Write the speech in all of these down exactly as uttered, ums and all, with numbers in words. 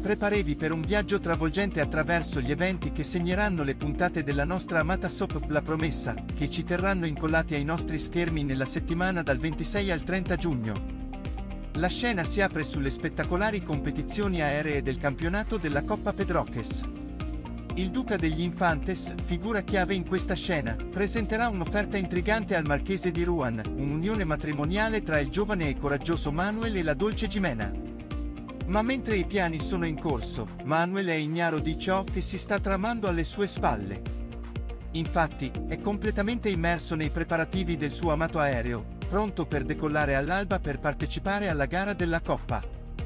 Preparevi per un viaggio travolgente attraverso gli eventi che segneranno le puntate della nostra amata soap La Promessa, che ci terranno incollati ai nostri schermi nella settimana dal ventisei al trenta giugno. La scena si apre sulle spettacolari competizioni aeree del campionato della Coppa Pedroches. Il duca degli Infantes, figura chiave in questa scena, presenterà un'offerta intrigante al marchese di Rouen, un'unione matrimoniale tra il giovane e coraggioso Manuel e la dolce Jimena. Ma mentre i piani sono in corso, Manuel è ignaro di ciò che si sta tramando alle sue spalle. Infatti, è completamente immerso nei preparativi del suo amato aereo, pronto per decollare all'alba per partecipare alla gara della Coppa.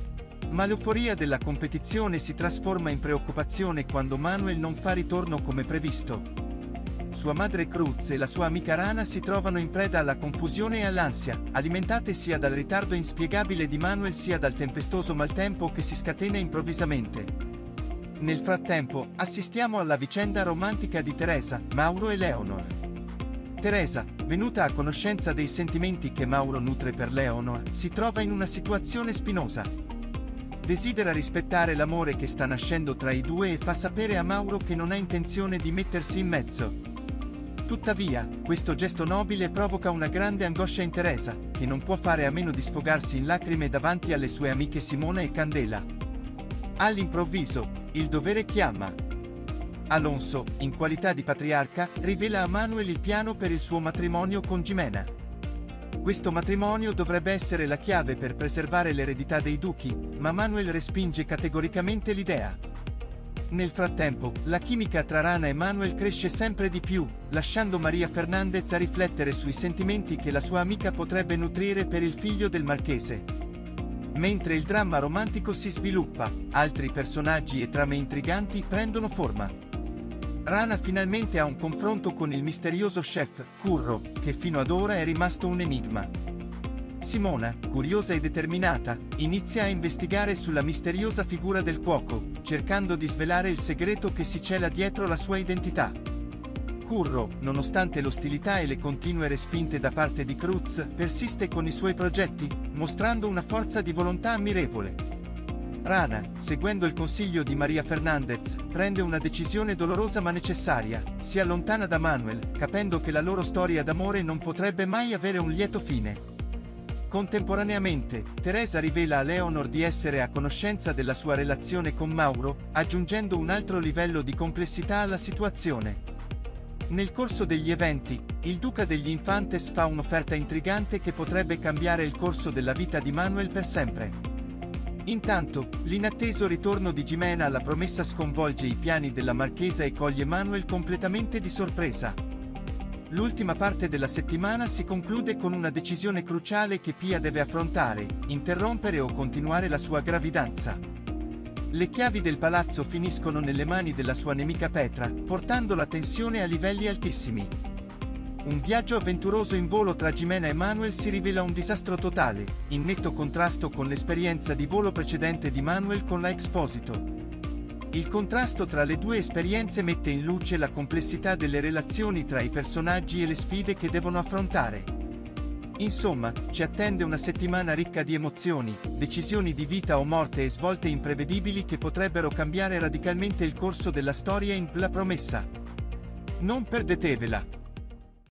Ma l'euforia della competizione si trasforma in preoccupazione quando Manuel non fa ritorno come previsto. Sua madre Cruz e la sua amica Rana si trovano in preda alla confusione e all'ansia, alimentate sia dal ritardo inspiegabile di Manuel sia dal tempestoso maltempo che si scatena improvvisamente. Nel frattempo, assistiamo alla vicenda romantica di Teresa, Mauro e Leonor. Teresa, venuta a conoscenza dei sentimenti che Mauro nutre per Leonor, si trova in una situazione spinosa. Desidera rispettare l'amore che sta nascendo tra i due e fa sapere a Mauro che non ha intenzione di mettersi in mezzo. Tuttavia, questo gesto nobile provoca una grande angoscia in Teresa, che non può fare a meno di sfogarsi in lacrime davanti alle sue amiche Simona e Candela. All'improvviso, il dovere chiama. Alonso, in qualità di patriarca, rivela a Manuel il piano per il suo matrimonio con Jimena. Questo matrimonio dovrebbe essere la chiave per preservare l'eredità dei duchi, ma Manuel respinge categoricamente l'idea. Nel frattempo, la chimica tra Rana e Manuel cresce sempre di più, lasciando Maria Fernandez a riflettere sui sentimenti che la sua amica potrebbe nutrire per il figlio del marchese. Mentre il dramma romantico si sviluppa, altri personaggi e trame intriganti prendono forma. Rana finalmente ha un confronto con il misterioso chef, Curro, che fino ad ora è rimasto un enigma. Simona, curiosa e determinata, inizia a investigare sulla misteriosa figura del cuoco, cercando di svelare il segreto che si cela dietro la sua identità. Curro, nonostante l'ostilità e le continue respinte da parte di Cruz, persiste con i suoi progetti, mostrando una forza di volontà ammirevole. Rana, seguendo il consiglio di Maria Fernandez, prende una decisione dolorosa ma necessaria, si allontana da Manuel, capendo che la loro storia d'amore non potrebbe mai avere un lieto fine. Contemporaneamente, Teresa rivela a Leonor di essere a conoscenza della sua relazione con Mauro, aggiungendo un altro livello di complessità alla situazione. Nel corso degli eventi, il duca degli Infantes fa un'offerta intrigante che potrebbe cambiare il corso della vita di Manuel per sempre. Intanto, l'inatteso ritorno di Jimena alla Promessa sconvolge i piani della marchesa e coglie Manuel completamente di sorpresa. L'ultima parte della settimana si conclude con una decisione cruciale che Pia deve affrontare: interrompere o continuare la sua gravidanza. Le chiavi del palazzo finiscono nelle mani della sua nemica Petra, portando la tensione a livelli altissimi. Un viaggio avventuroso in volo tra Jimena e Manuel si rivela un disastro totale, in netto contrasto con l'esperienza di volo precedente di Manuel con la Exposito. Il contrasto tra le due esperienze mette in luce la complessità delle relazioni tra i personaggi e le sfide che devono affrontare. Insomma, ci attende una settimana ricca di emozioni, decisioni di vita o morte e svolte imprevedibili che potrebbero cambiare radicalmente il corso della storia in La Promessa. Non perdetevela!